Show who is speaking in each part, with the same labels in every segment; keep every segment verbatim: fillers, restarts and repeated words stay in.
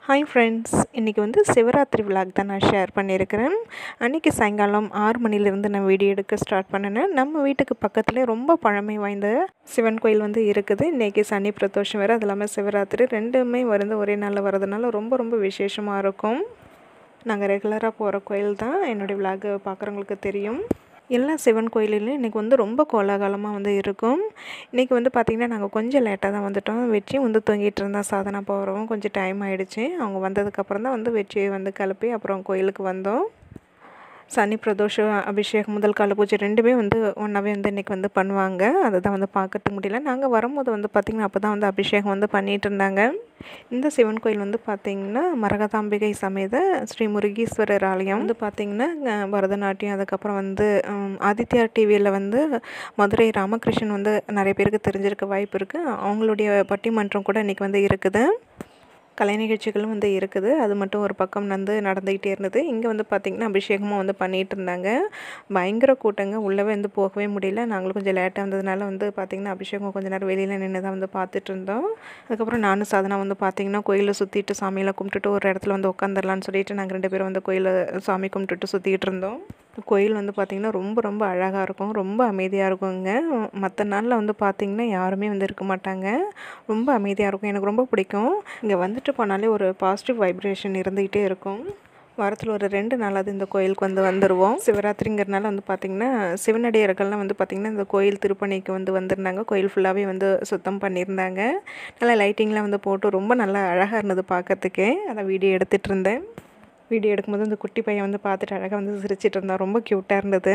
Speaker 1: Hi friends, இன்றைக்கி வந்து Shivaratri vlog தான் நான் ஷேர் பண்ணியிருக்கிறேன். அன்றைக்கி சாயங்காலம் ஆறு மணிலேருந்து நான் வீடியோ எடுக்க ஸ்டார்ட் பண்ணினேன். நம்ம வீட்டுக்கு பக்கத்துலேயே ரொம்ப பழமை வாய்ந்த சிவன் கோயில் வந்து இருக்குது. இன்றைக்கி சனி பிரதோஷம் வேறு, அது இல்லாமல் சிவராத்திரி ரெண்டுமே வந்து ஒரே நாளில் வரதுனால ரொம்ப ரொம்ப விசேஷமாக இருக்கும். நாங்கள் ரெகுலராக போகிற கோயில் தான். என்னுடைய விலாக் பார்க்குறவங்களுக்கு தெரியும். எல்லா சிவன் கோயிலையும் இன்றைக்கி வந்து ரொம்ப கோலாகலமாக வந்து இருக்கும். இன்றைக்கி வந்து பார்த்திங்கன்னா நாங்கள் கொஞ்சம் லேட்டாக தான் வந்துவிட்டோம். வெற்றியும் வந்து தூங்கிட்டு இருந்தா. சாதனா போகிறோம், கொஞ்சம் டைம் ஆகிடுச்சு. அவங்க வந்ததுக்கப்புறம் தான் வந்து வெற்றியை வந்து கிளப்பி அப்புறம் கோயிலுக்கு வந்தோம். சனி பிரதோஷம், அபிஷேகம், முதல் கால பூஜை ரெண்டுமே வந்து ஒன்றாவே வந்து இன்றைக்கி வந்து பண்ணுவாங்க. அதை தான் வந்து பார்க்கறதுக்கு முடியல. நாங்கள் வரும்போது வந்து பார்த்திங்கன்னா அப்போ தான் வந்து அபிஷேகம் வந்து பண்ணிகிட்டு இருந்தாங்க. இந்த சிவன் கோயில் வந்து பார்த்திங்கன்னா மரகதாம்பிகை சமேத ஸ்ரீ முருகீஸ்வரர் ஆலயம் வந்து பார்த்திங்கன்னா பரதநாட்டியம், அதுக்கப்புறம் வந்து ஆதித்யா டிவியில் வந்து மதுரை ராமகிருஷ்ணன் வந்து நிறைய பேருக்கு தெரிஞ்சிருக்க வாய்ப்பு இருக்குது. அவங்களுடைய பட்டிமன்றம் கூட இன்றைக்கி வந்து இருக்குது. கலை நிகழ்ச்சிகளும் வந்து இருக்குது. அது மட்டும் ஒரு பக்கம் வந்து நடந்துக்கிட்டே இருந்தது. இங்கே வந்து பார்த்திங்கன்னா அபிஷேகமும் வந்து பண்ணிகிட்டு இருந்தாங்க. பயங்கர கூட்டங்க, உள்ளவே வந்து போகவே முடியல. நாங்களும் கொஞ்சம் லேட்டாக வந்ததுனால வந்து பார்த்திங்கன்னா அபிஷேகம் கொஞ்சம் நேரம் வெளியில் நின்று தான் வந்து பார்த்துட்டு இருந்தோம். அதுக்கப்புறம் நானும் சாதனா வந்து பார்த்திங்கன்னா கோயிலை சுற்றிட்டு சாமியெல்லாம் கும்பிட்டுட்டு ஒரு இடத்துல வந்து உட்காந்துடலான்னு சொல்லிட்டு நாங்கள் ரெண்டு பேரும் வந்து கோயிலை சாமி கும்பிட்டுட்டு சுற்றிக்கிட்டு இருந்தோம். கோயில் வந்து பார்த்திங்கன்னா ரொம்ப ரொம்ப அழகாக இருக்கும், ரொம்ப அமைதியாக இருக்குங்க. மற்ற நாளில் வந்து பார்த்திங்கன்னா யாருமே வந்து இருக்க மாட்டாங்க. ரொம்ப அமைதியாக இருக்கும். எனக்கு ரொம்ப பிடிக்கும். இங்கே வந்துட்டு போனாலே ஒரு பாசிட்டிவ் வைப்ரேஷன் இருந்துக்கிட்டே இருக்கும். வாரத்தில் ஒரு ரெண்டு நாளாவது இந்த கோயிலுக்கு வந்து வந்துடுவோம். சிவராத்திரிங்கிறனால வந்து பார்த்திங்கன்னா சிவனடியார்கள்லாம் வந்து பார்த்திங்கன்னா இந்த கோயில் திருப்பணிக்கு வந்து வந்திருந்தாங்க. கோயில் ஃபுல்லாகவே வந்து சுத்தம் பண்ணியிருந்தாங்க. நல்லா லைட்டிங்லாம் வந்து போட்டு ரொம்ப நல்லா அழகாக இருந்தது பார்க்கறதுக்கே. அதை வீடியோ எடுத்துகிட்டு இருந்தேன். வீடியோ எடுக்கும்போது அந்த குட்டி பையன் வந்து பார்த்துட்டு அழகாக வந்து சிரிச்சிட்டு இருந்தான். ரொம்ப க்யூட்டாக இருந்தது.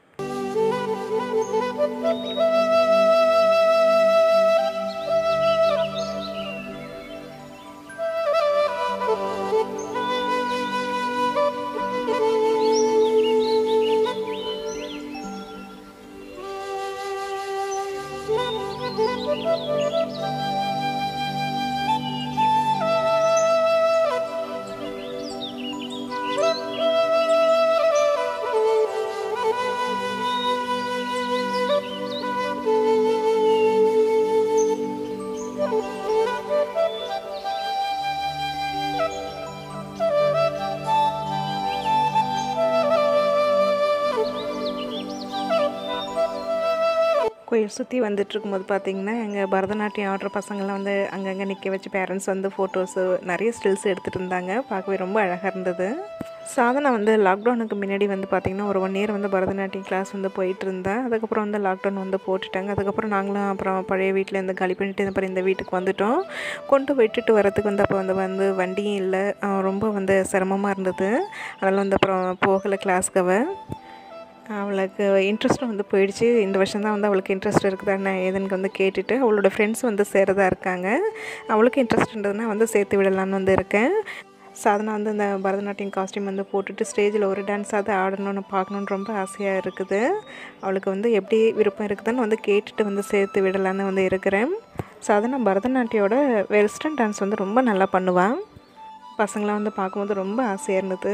Speaker 1: கோயில் சுற்றி வந்துட்டுருக்கும்போது பார்த்திங்கன்னா எங்கள் பரதநாட்டியம் ஆடுற பசங்கள்லாம் வந்து அங்கங்கே நிற்க வச்சு பேரண்ட்ஸ் வந்து ஃபோட்டோஸு நிறைய ஸ்டில்ஸ் எடுத்துகிட்டு இருந்தாங்க. பார்க்கவே ரொம்ப அழகாக இருந்தது. சாதனா வந்து லாக்டவுனுக்கு முன்னாடி வந்து பார்த்திங்கன்னா ஒரு ஒன் இயர் வந்து பரதநாட்டியம் கிளாஸ் வந்து போயிட்டு இருந்தேன். அதுக்கப்புறம் வந்து லாக்டவுன் வந்து போட்டுட்டாங்க. அதுக்கப்புறம் நாங்களும் அப்புறம் பழைய வீட்டில் இருந்து காலி பண்ணிவிட்டு அப்புறம் இந்த வீட்டுக்கு வந்துவிட்டோம். கொண்டு விட்டுட்டு வரத்துக்கு வந்து அப்போ வந்து வந்து வண்டியும் இல்லை, ரொம்ப வந்து சிரமமாக இருந்தது. அதனால் வந்து அப்புறம் போகலை கிளாஸ்க்கு. அவளுக்கு இன்ட்ரெஸ்ட்டும் வந்து போயிடுச்சு. இந்த வருஷம் தான் வந்து அவளுக்கு இன்ட்ரெஸ்ட் இருக்குதா என்ன ஏதுன்னு வந்து கேட்டுட்டு அவளோட ஃப்ரெண்ட்ஸ் வந்து சேரதா இருக்காங்க. அவளுக்கு இன்ட்ரெஸ்ட்ன்றதுனா வந்து சேர்த்து விடலான்னு வந்து இருக்கேன். சாதனா வந்து இந்த பரதநாட்டியம் காஸ்டியூம் வந்து போட்டுட்டு ஸ்டேஜில் ஒரு டான்ஸாவது ஆடணும்னு பார்க்கணுன்னு ரொம்ப ஆசையாக இருக்குது. அவளுக்கு வந்து எப்படி விருப்பம் இருக்குதுன்னு வந்து கேட்டுட்டு வந்து சேர்த்து விடலான்னு வந்து இருக்கிறேன். சாதனா பரதநாட்டியோட வெஸ்டர்ன் டான்ஸ் வந்து ரொம்ப நல்லா பண்ணுவாள். பசங்களாம் வந்து பார்க்கும்போது ரொம்ப ஆசையாக இருந்தது.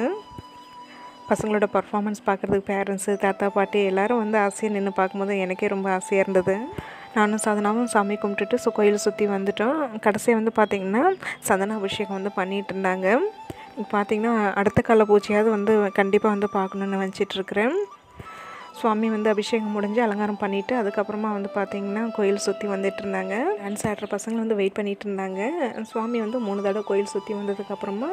Speaker 1: பசங்களோட பர்ஃபார்மன்ஸ் பார்க்குறதுக்கு பேரண்ட்ஸு, தாத்தா, பாட்டி எல்லோரும் வந்து ஆசையாக நின்று பார்க்கும்போது எனக்கே ரொம்ப ஆசையாக இருந்தது. நானும் சாதனாவும் சாமி கும்பிட்டுட்டு ஸோ கோயில் சுற்றி வந்துட்டோம். கடைசியாக வந்து பார்த்திங்கன்னா சந்தன அபிஷேகம் வந்து பண்ணிகிட்டு இருந்தாங்க. பார்த்திங்கன்னா அடுத்த கால பூஜையாவது வந்து கண்டிப்பாக வந்து பார்க்கணுன்னு நினச்சிட்ருக்கிறேன். சுவாமி வந்து அபிஷேகம் முடிஞ்சு அலங்காரம் பண்ணிவிட்டு அதுக்கப்புறமா வந்து பார்த்திங்கன்னா கோயில் சுற்றி வந்துட்டு இருந்தாங்க. டான்ஸ் ஆடுற பசங்க வந்து வெயிட் பண்ணிகிட்டு இருந்தாங்க. சுவாமி வந்து மூணு தடவை கோயில் சுற்றி வந்ததுக்கப்புறமா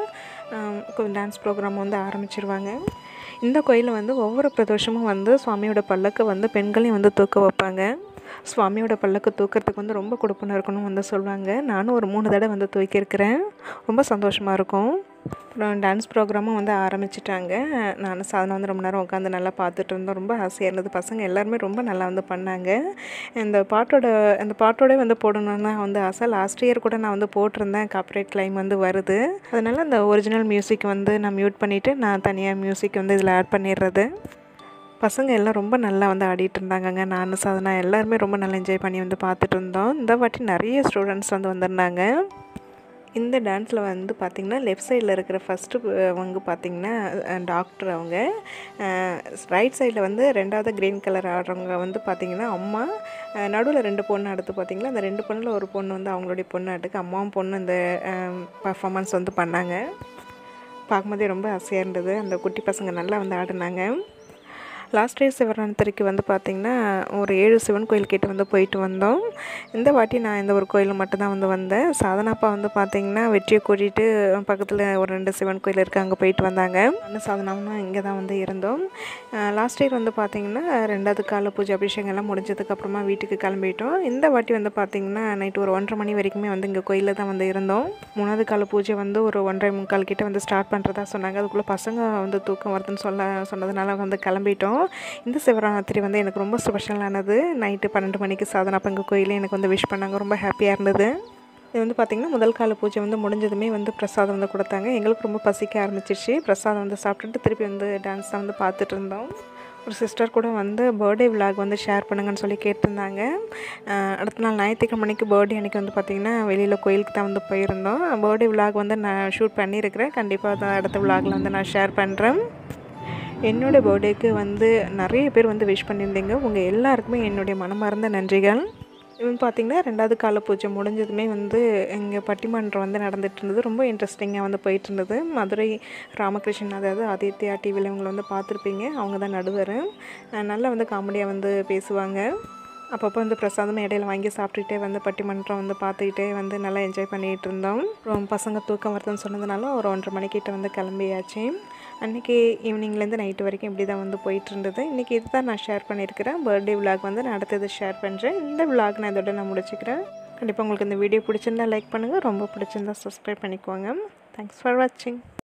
Speaker 1: டான்ஸ் ப்ரோக்ராம் வந்து ஆரம்பிச்சிருவாங்க. இந்த கோயிலில் வந்து ஒவ்வொரு பிரதோஷமும் வந்து சுவாமியோட பல்லக்கை வந்து பெண்களையும் வந்து தூக்க வைப்பாங்க. சுவாமியோட பல்லக்கு தூக்கிறதுக்கு வந்து ரொம்ப கொடுப்பனை இருக்கணும் வந்து சொல்லுவாங்க. நானும் ஒரு மூணு தடவை வந்து தூக்கியிருக்கிறேன். ரொம்ப சந்தோஷமாக இருக்கும். அப்புறம் டான்ஸ் ப்ரோக்ராமும் வந்து ஆரம்பிச்சிட்டாங்க. நானும் சாதனை வந்து ரொம்ப நேரம் உட்காந்து நல்லா பார்த்துட்டு இருந்தோம். ரொம்ப ஆசையாக இருந்தது. பசங்க எல்லாருமே ரொம்ப நல்லா வந்து பண்ணாங்க. இந்த பாட்டோட அந்த பாட்டோட வந்து போடணுன்னு தான் வந்து ஆசை. லாஸ்ட் இயர் கூட நான் வந்து போட்டிருந்தேன். காப்பிரைட் கிளைம் வந்து வருது. அதனால் அந்த ஒரிஜினல் மியூசிக் வந்து நான் மியூட் பண்ணிவிட்டு நான் தனியாக மியூசிக் வந்து இதில் ஆட் பண்ணிடுறது. பசங்க எல்லாம் ரொம்ப நல்லா வந்து ஆடிட்டு இருந்தாங்கங்க. நானும் சாதனா எல்லாருமே ரொம்ப நல்லா என்ஜாய் பண்ணி வந்து பார்த்துட்டு இருந்தோம். இந்த வாட்டி நிறைய ஸ்டூடெண்ட்ஸ் வந்து வந்திருந்தாங்க. இந்த டான்ஸில் வந்து பார்த்திங்கன்னா லெஃப்ட் சைடில் இருக்கிற ஃபஸ்ட்டு அவங்க பார்த்திங்கன்னா டாக்டர் அவங்க, ரைட் சைடில் வந்து ரெண்டாவது க்ரீன் கலர் ஆடுறவங்க வந்து பார்த்திங்கன்னா அம்மா, நடுவில் ரெண்டு பொண்ணு அடுத்து பார்த்திங்கன்னா அந்த ரெண்டு பொண்ணில் ஒரு பொண்ணு வந்து அவங்களுடைய பொண்ணாட்டுக்கு அம்மாவும் பொண்ணு இந்த பர்ஃபார்மன்ஸ் வந்து பண்ணாங்க. பார்க்கும்போதே ரொம்ப ஆசையாக இருந்தது. அந்த குட்டி பசங்க நல்லா வந்து ஆடினாங்க. லாஸ்ட் இயர் சிவராத்திரிக்கு வந்து பார்த்திங்கன்னா ஒரு ஏழு சிவன் கோயில்கிட்ட வந்து போயிட்டு வந்தோம். இந்த வாட்டி நான் இந்த ஒரு கோயில் மட்டும்தான் வந்து வந்தேன். சாதனாப்பா வந்து பார்த்திங்கன்னா வெற்றியை கூட்டிகிட்டு பக்கத்தில் ஒரு ரெண்டு சிவன் கோயில் இருக்குது, அங்கே போயிட்டு வந்தாங்க. அண்ணன் சாதனாவும் இங்கே தான் வந்து இருந்தோம். லாஸ்ட் இயர் வந்து பார்த்திங்கன்னா ரெண்டாவது கால பூஜை அபிஷேகம் எல்லாம் முடிஞ்சதுக்கப்புறமா வீட்டுக்கு கிளம்பிட்டோம். இந்த வாட்டி வந்து பார்த்திங்கன்னா நைட்டு ஒரு ஒன்றரை மணி வரைக்குமே வந்து இங்கே கோயிலில் தான் வந்து இருந்தோம். மூணாவது கால பூஜை வந்து ஒரு ஒன்றரை முக்கால் கிட்டே வந்து ஸ்டார்ட் பண்ணுறதா சொன்னாங்க. அதுக்குள்ளே பசங்க வந்து தூக்கம் வருதுன்னு சொல்ல சொன்னதுனால வந்து கிளம்பிட்டோம். இந்த சிவராத்திரி வந்து எனக்கு ரொம்ப ஸ்பெஷலானது. நைட்டு பன்னெண்டு மணிக்கு சாதனாப்பா எங்கள் கோயிலே எனக்கு வந்து விஷ் பண்ணாங்க. ரொம்ப ஹாப்பியாக இருந்தது. இது வந்து பார்த்திங்கன்னா முதல் கால பூஜை வந்து முடிஞ்சதுமே வந்து பிரசாதம் வந்து கொடுத்தாங்க. எங்களுக்கு ரொம்ப பசிக்க ஆரம்பிச்சிருச்சு. பிரசாதம் வந்து சாப்பிட்டுட்டு திருப்பி வந்து டான்ஸ் தான் வந்து பார்த்துட்டு இருந்தோம். ஒரு சிஸ்டர் கூட வந்து பர்த்டே விலாக் வந்து ஷேர் பண்ணுங்கன்னு சொல்லி கேட்டிருந்தாங்க. அடுத்த நாள் ஞாயிற்றுக்கிழமை மணிக்கு பர்த்டே அன்றைக்கி வந்து பார்த்திங்கன்னா வெளியில் கோயிலுக்கு தான் வந்து போயிருந்தோம். பர்த்டே விலாக் வந்து நான் ஷூட் பண்ணியிருக்கிறேன். கண்டிப்பாக அதை அடுத்த விலாகில் வந்து நான் ஷேர் பண்ணுறேன். என்னோடய பர்த்டேக்கு வந்து நிறைய பேர் வந்து விஷ் பண்ணியிருந்தீங்க. உங்கள் எல்லாருக்குமே என்னுடைய மனமார்ந்த நன்றிகள். இவன் பார்த்திங்கன்னா ரெண்டாவது கால பூஜை முடிஞ்சதுமே வந்து இங்கே பட்டிமன்றம் வந்து நடந்துகிட்டு இருந்தது. ரொம்ப இன்ட்ரெஸ்டிங்காக வந்து போயிட்டு இருந்தது. மதுரை ராமகிருஷ்ணன், அதாவது ஆதித்யா டிவியில் இவங்களை வந்து பார்த்துருப்பீங்க. அவங்க தான் நடுவர். நல்லா வந்து காமெடியாக வந்து பேசுவாங்க. அப்பப்போ வந்து பிரசாதம் இடையில வாங்கி சாப்பிட்டுக்கிட்டே வந்து பட்டிமன்றம் வந்து பார்த்துக்கிட்டே வந்து நல்லா என்ஜாய் பண்ணிகிட்டு இருந்தோம். அப்புறம் பசங்க தூக்கம் வருதுன்னு சொன்னதுனால ஒரு ஒன்றரை மணிக்கிட்ட வந்து கிளம்பியாச்சு. அன்றைக்கி ஈவினிங்லேருந்து நைட்டு வரைக்கும் இப்படி தான் வந்து போயிட்டு இருந்தது. இன்றைக்கி இது தான் நான் ஷேர் பண்ணியிருக்கிறேன். பர்த்டே விலாக் வந்து நான் அடுத்தது ஷேர் பண்ணுறேன். இந்த விலாக் நான் இதோட நான் முடிச்சுக்கிறேன். கண்டிப்பாக உங்களுக்கு இந்த வீடியோ பிடிச்சிருந்தா லைக் பண்ணுங்கள். ரொம்ப பிடிச்சிருந்தா சப்ஸ்கிரைப் பண்ணிக்கோங்க. தேங்க்ஸ் ஃபார் வாட்சிங்.